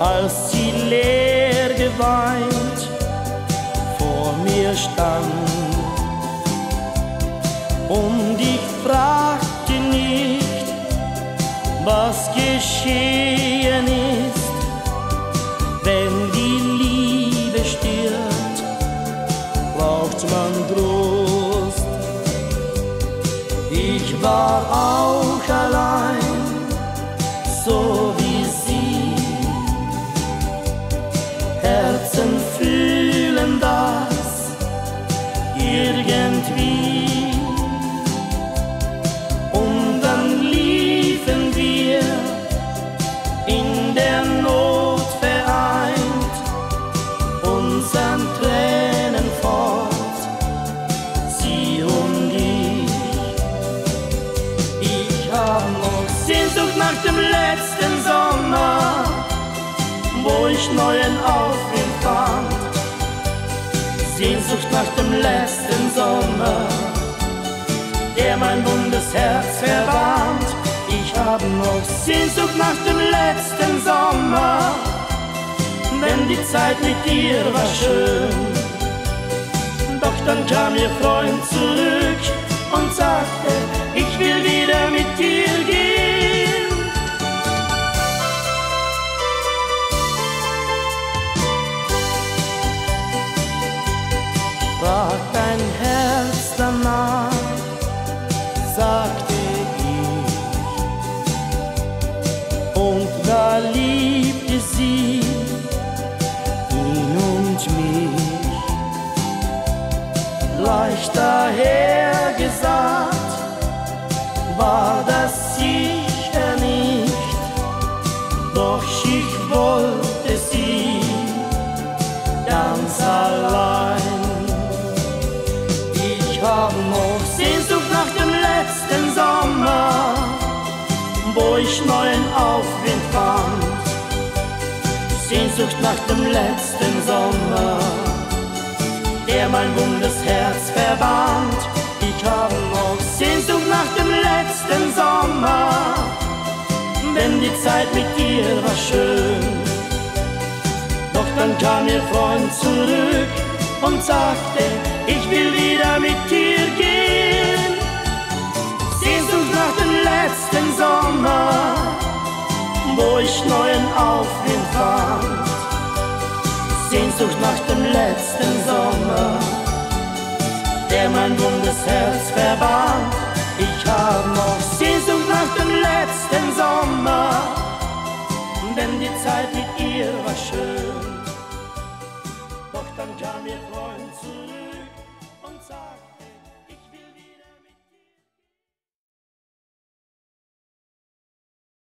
als sie leer geweint vor mir stand. Und ich fragte nicht, was geschehen ist, wenn die Liebe stirbt, braucht man Trost. Ich war auch allein, so wie sie. Herzen fühlen das irgendwie. Und dann liefen wir in der Not vereint, unseren Tränen fort, sie und ich. Ich hab noch Sehnsucht nach dem letzten Sommer, wo ich neuen Aufwind fand. Sehnsucht nach dem letzten Sommer, der mein wundes Herz verwand. Ich hab noch Sehnsucht nach dem letzten Sommer, wenn die Zeit mit dir war schön. Doch dann kam ihr Freund zurück und sagte, ich will wieder mit dir gehen. Frag dein Herz danach, sagte ich. Und da liebte sie ihn und mich. Leicht dahergesagt war das sicher nicht, doch ich wollte sie ganz allein. Ich hab noch Sehnsucht nach dem letzten Sommer, wo ich neuen Aufwind fand. Sehnsucht nach dem letzten Sommer, der mein wundes Herz verband. Ich hab noch Sehnsucht nach dem letzten Sommer, wenn die Zeit mit dir war schön. Doch dann kam ihr Freund zurück und sagte, ich will wieder mit dir gehen. Sehnsucht nach dem letzten Sommer, wo ich neuen Aufwind fand. Sehnsucht nach dem letzten Sommer, der mein wundes Herz verband. Ich hab noch Sehnsucht nach dem letzten Sommer,